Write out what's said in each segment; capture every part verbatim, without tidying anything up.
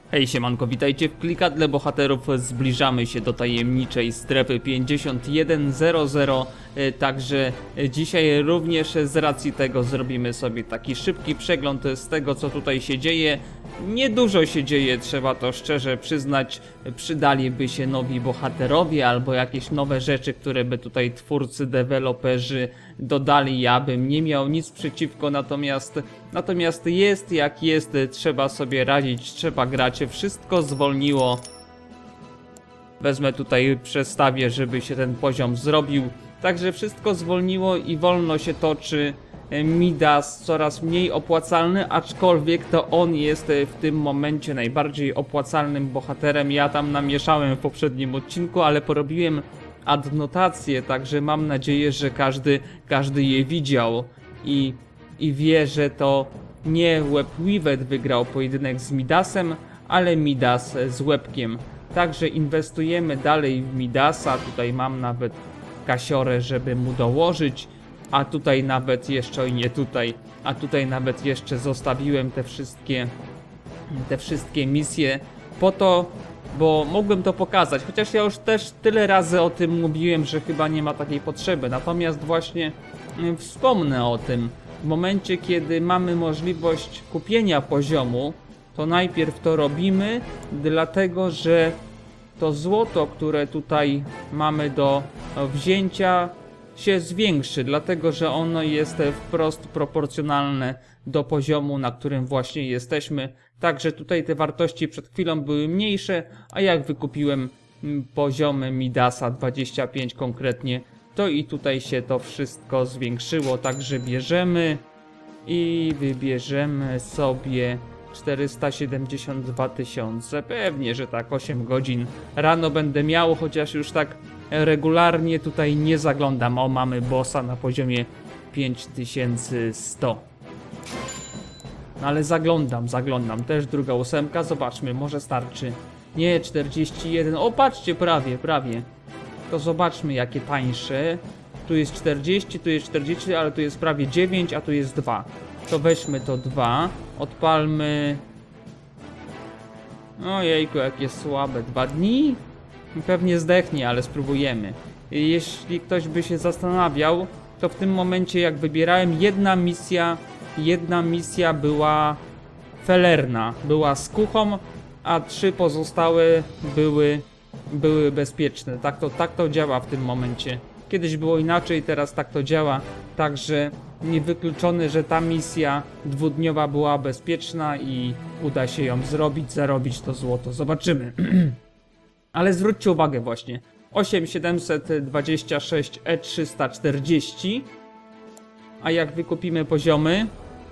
Hej siemanko, witajcie w Klikadle Bohaterów. Zbliżamy się do tajemniczej strefy pięćdziesiąt jeden zero zero. Także dzisiaj również z racji tego zrobimy sobie taki szybki przegląd z tego, co tutaj się dzieje. Niedużo się dzieje, trzeba to szczerze przyznać. Przydaliby się nowi bohaterowie albo jakieś nowe rzeczy, które by tutaj twórcy, deweloperzy dodali. Ja bym nie miał nic przeciwko, natomiast natomiast jest jak jest, trzeba sobie radzić, trzeba grać. Wszystko zwolniło. Wezmę tutaj, przestawię, żeby się ten poziom zrobił. Także wszystko zwolniło i wolno się toczy. Midas coraz mniej opłacalny, aczkolwiek to on jest w tym momencie najbardziej opłacalnym bohaterem. Ja tam namieszałem w poprzednim odcinku, ale porobiłem adnotacje, także mam nadzieję, że każdy, każdy je widział i, i wie, że to nie Webweaver wygrał pojedynek z Midasem, ale Midas z Łebkiem. Także inwestujemy dalej w Midasa. Tutaj mam nawet kasiorę, żeby mu dołożyć. A tutaj nawet jeszcze, i nie tutaj, a tutaj nawet jeszcze zostawiłem te wszystkie, te wszystkie misje po to, bo mógłbym to pokazać. Chociaż ja już też tyle razy o tym mówiłem, że chyba nie ma takiej potrzeby. Natomiast właśnie wspomnę o tym. W momencie, kiedy mamy możliwość kupienia poziomu, to najpierw to robimy, dlatego że to złoto, które tutaj mamy do wzięcia, się zwiększy, dlatego że ono jest wprost proporcjonalne do poziomu, na którym właśnie jesteśmy. Także tutaj te wartości przed chwilą były mniejsze, a jak wykupiłem poziomy Midasa dwadzieścia pięć konkretnie, to i tutaj się to wszystko zwiększyło. Także bierzemy i wybierzemy sobie czterysta siedemdziesiąt dwa tysiące. Pewnie, że tak osiem godzin rano będę miał, chociaż już tak regularnie tutaj nie zaglądam. O, mamy bossa na poziomie pięć tysięcy sto. No ale zaglądam, zaglądam. Też druga ósemka, zobaczmy, może starczy. Nie, czterdzieści jeden. O, patrzcie, prawie, prawie. To zobaczmy, jakie tańsze. Tu jest czterdzieści, tu jest czterdzieści, ale tu jest prawie dziewięć, a tu jest dwa. To weźmy to dwa. Odpalmy. Ojejku, jakie słabe. Dwa dni? Pewnie zdechnie, ale spróbujemy. Jeśli ktoś by się zastanawiał, to w tym momencie jak wybierałem, jedna misja, jedna misja była felerna, była z kuchą, a trzy pozostałe były, były bezpieczne. Tak to, tak to działa w tym momencie. Kiedyś było inaczej, teraz tak to działa, także niewykluczone, że ta misja dwudniowa była bezpieczna i uda się ją zrobić, zarobić to złoto. Zobaczymy. Ale zwróćcie uwagę właśnie, osiem tysięcy siedemset dwadzieścia sześć E trzysta czterdzieści, a jak wykupimy poziomy,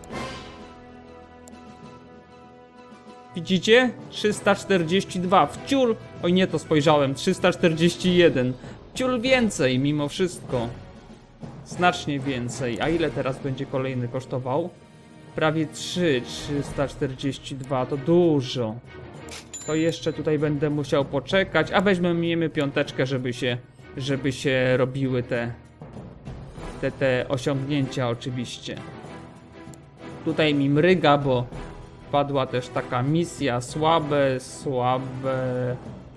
widzicie? trzysta czterdzieści dwa, wciul, oj nie, to spojrzałem, trzysta czterdzieści jeden, wciul więcej mimo wszystko, znacznie więcej. A ile teraz będzie kolejny kosztował? Prawie trzy, trzysta czterdzieści dwa, to dużo. To jeszcze tutaj będę musiał poczekać, a weźmiemy piąteczkę, żeby się, żeby się robiły te, te, te osiągnięcia oczywiście. Tutaj mi mryga, bo padła też taka misja, słabe, słabe,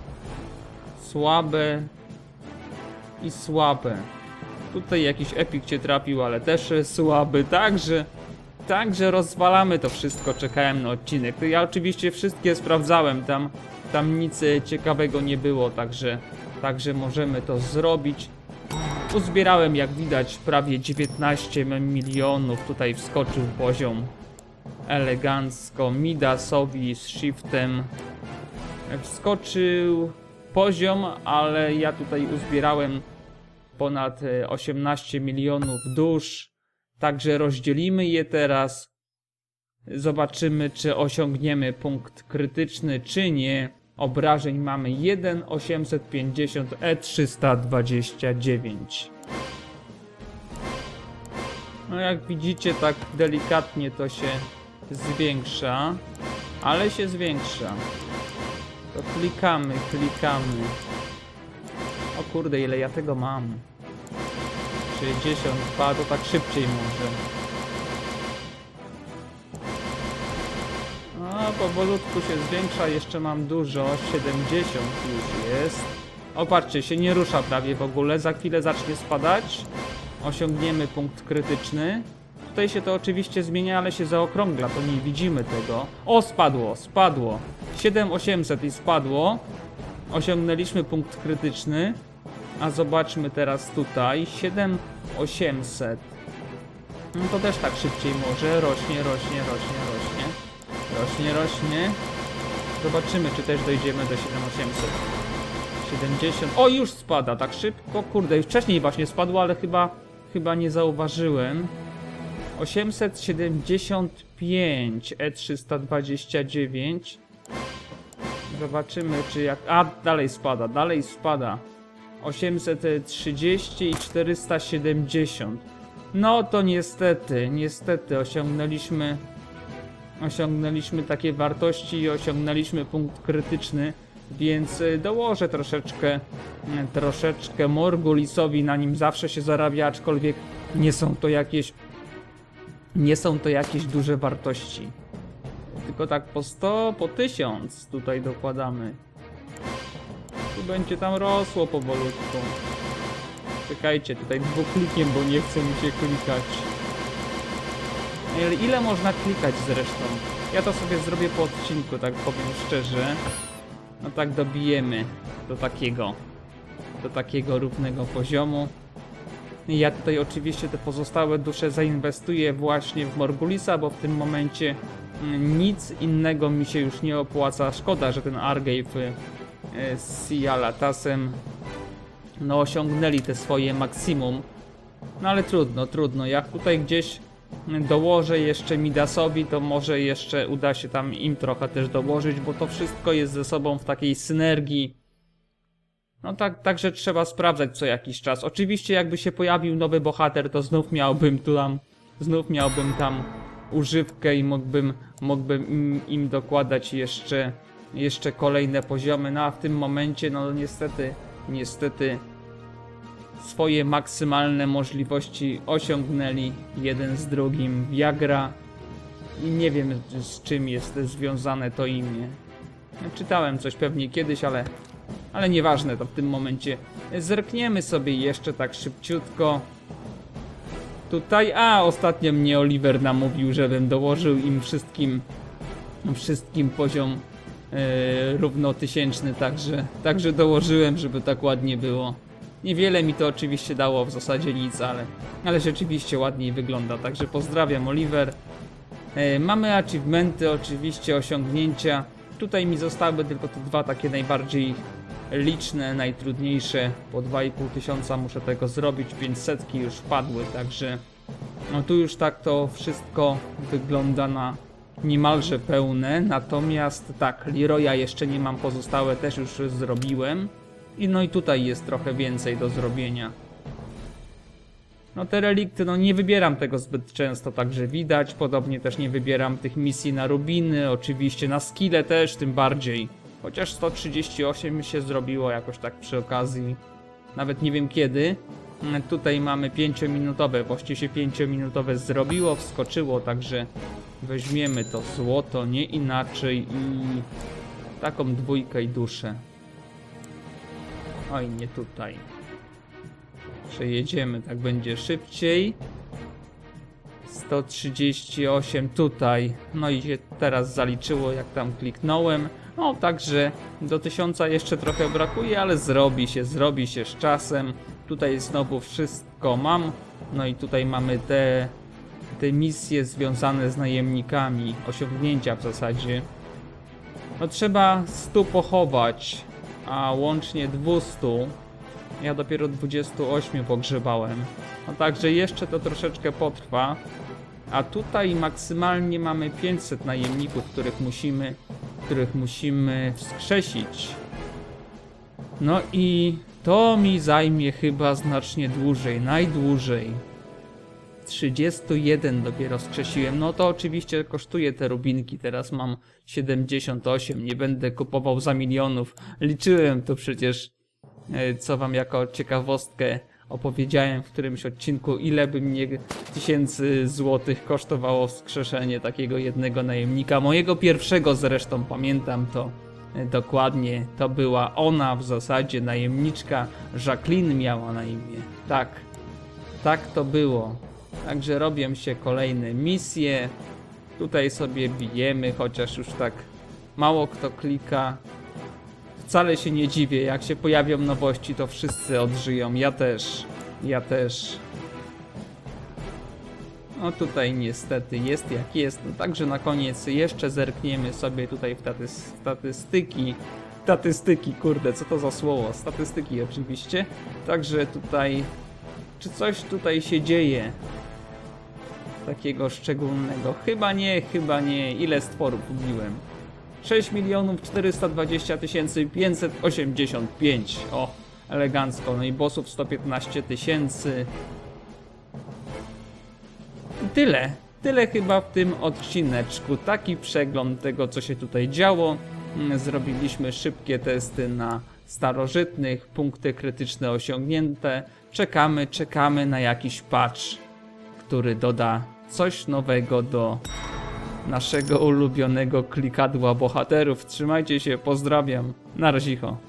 słabe i słabe. Tutaj jakiś epik cię trafił, ale też słaby, także... Także rozwalamy to wszystko, czekałem na odcinek. To ja oczywiście wszystkie sprawdzałem, tam, tam nic ciekawego nie było, także, także możemy to zrobić. Uzbierałem, jak widać, prawie dziewiętnaście milionów, tutaj wskoczył poziom elegancko. Midasowi z shiftem wskoczył poziom, ale ja tutaj uzbierałem ponad osiemnaście milionów dusz. Także rozdzielimy je teraz. Zobaczymy, czy osiągniemy punkt krytyczny, czy nie. Obrażeń mamy jeden tysiąc osiemset pięćdziesiąt E trzysta dwadzieścia dziewięć. No jak widzicie, tak delikatnie to się zwiększa. Ale się zwiększa. To klikamy, klikamy. O kurde, ile ja tego mam. sześćdziesiąt dwa, to tak szybciej może. powolutku się zwiększa, jeszcze mam dużo, siedemdziesiąt już jest. O, patrzcie, się nie rusza prawie w ogóle, za chwilę zacznie spadać. Osiągniemy punkt krytyczny. Tutaj się to oczywiście zmienia, ale się zaokrągla, to nie widzimy tego. O, spadło, spadło. siedem tysięcy osiemset i spadło. Osiągnęliśmy punkt krytyczny. A zobaczmy teraz tutaj. siedem tysięcy osiemset. No to też tak szybciej może. Rośnie, rośnie, rośnie, rośnie. Rośnie, rośnie. Zobaczymy, czy też dojdziemy do siedem tysięcy osiemset. siedemdziesiąt. O, już spada tak szybko. Kurde, już wcześniej właśnie spadło, ale chyba, chyba nie zauważyłem. osiemset siedemdziesiąt pięć, E trzysta dwadzieścia dziewięć. Zobaczymy, czy jak... A, dalej spada, dalej spada. osiemset trzydzieści i czterysta siedemdziesiąt. No to niestety, niestety osiągnęliśmy... Osiągnęliśmy takie wartości i osiągnęliśmy punkt krytyczny. Więc dołożę troszeczkę, troszeczkę Morgulisowi, na nim zawsze się zarabia, aczkolwiek nie są to jakieś... Nie są to jakieś duże wartości. Tylko tak po sto, po tysiąc tutaj dokładamy. Tu będzie tam rosło powolutku. Czekajcie, tutaj dwuklikiem, bo nie chce mi się klikać. Ale ile można klikać zresztą? Ja to sobie zrobię po odcinku, tak powiem szczerze. No tak dobijemy do takiego, do takiego równego poziomu. Ja tutaj oczywiście te pozostałe dusze zainwestuję właśnie w Morgulisa, bo w tym momencie nic innego mi się już nie opłaca. Szkoda, że ten Argave z Sialatasem no osiągnęli te swoje maksimum. No ale trudno, trudno. Jak tutaj gdzieś dołożę jeszcze Midasowi, to może jeszcze uda się tam im trochę też dołożyć, bo to wszystko jest ze sobą w takiej synergii. No tak, także trzeba sprawdzać co jakiś czas. Oczywiście jakby się pojawił nowy bohater, to znów miałbym tu tam, znów miałbym tam używkę i mógłbym, mógłbym im, im dokładać jeszcze, jeszcze kolejne poziomy. No a w tym momencie, no niestety, niestety swoje maksymalne możliwości osiągnęli jeden z drugim. Viagra i nie wiem z czym jest związane to imię. Czytałem coś pewnie kiedyś, ale ale nieważne to w tym momencie. Zerkniemy sobie jeszcze tak szybciutko. Tutaj, a ostatnio mnie Oliver namówił, żebym dołożył im wszystkim wszystkim poziom yy, równotysięczny, także, także dołożyłem, żeby tak ładnie było. Niewiele mi to oczywiście dało, w zasadzie nic, ale, ale rzeczywiście ładniej wygląda, także pozdrawiam Oliver. Yy, mamy achievementy, oczywiście osiągnięcia. Tutaj mi zostały tylko te dwa takie najbardziej liczne, najtrudniejsze. Po dwa i pół tysiąca muszę tego zrobić, pięćsetki już wpadły, także no tu już tak to wszystko wygląda na niemalże pełne. Natomiast tak, Leroya jeszcze nie mam, pozostałe też już zrobiłem. I no i tutaj jest trochę więcej do zrobienia. No te relikty, no nie wybieram tego zbyt często, także widać. Podobnie też nie wybieram tych misji na rubiny, oczywiście na skille też tym bardziej. Chociaż sto trzydzieści osiem mi się zrobiło jakoś tak przy okazji. Nawet nie wiem kiedy. Tutaj mamy pięciominutowe, właściwie się pięciominutowe zrobiło, wskoczyło, także weźmiemy to złoto, nie inaczej i taką dwójkę i duszę. Oj, nie tutaj. Przejedziemy, tak będzie szybciej. sto trzydzieści osiem tutaj. No i się teraz zaliczyło, jak tam kliknąłem. No, także do tysiąca jeszcze trochę brakuje, ale zrobi się, zrobi się z czasem. Tutaj znowu wszystko mam. No i tutaj mamy te, te misje związane z najemnikami. Osiągnięcia w zasadzie. No trzeba stu pochować, a łącznie dwieście. Ja dopiero dwudziestu ośmiu pogrzebałem. No także jeszcze to troszeczkę potrwa. A tutaj maksymalnie mamy pięćset najemników, których musimy, których musimy wskrzesić. No i to mi zajmie chyba znacznie dłużej, najdłużej. trzydzieści jeden dopiero wskrzesiłem. No to oczywiście kosztuje te rubinki. Teraz mam siedemdziesiąt osiem. Nie będę kupował za milionów. Liczyłem to przecież, co wam jako ciekawostkę opowiedziałem w którymś odcinku, ile by mnie tysięcy złotych kosztowało wskrzeszenie takiego jednego najemnika. Mojego pierwszego zresztą, pamiętam to dokładnie. To była ona w zasadzie, najemniczka. Jacqueline miała na imię. Tak, tak to było. Także robią się kolejne misje. Tutaj sobie bijemy, chociaż już tak mało kto klika. Wcale się nie dziwię, jak się pojawią nowości, to wszyscy odżyją. Ja też, ja też. No tutaj niestety jest jak jest. No, także na koniec jeszcze zerkniemy sobie tutaj w taty statystyki. Statystyki, kurde, co to za słowo? Statystyki oczywiście. Także tutaj, czy coś tutaj się dzieje takiego szczególnego? Chyba nie, chyba nie. Ile stworów ubiłem? sześć milionów czterysta dwadzieścia tysięcy pięćset osiemdziesiąt pięć. O, elegancko. No i bossów sto piętnaście tysięcy. I tyle. Tyle chyba w tym odcineczku. Taki przegląd tego, co się tutaj działo. Zrobiliśmy szybkie testy na starożytnych. Punkty krytyczne osiągnięte. Czekamy, czekamy na jakiś patch, który doda coś nowego do naszego ulubionego klikadła bohaterów. Trzymajcie się, pozdrawiam. Na razie.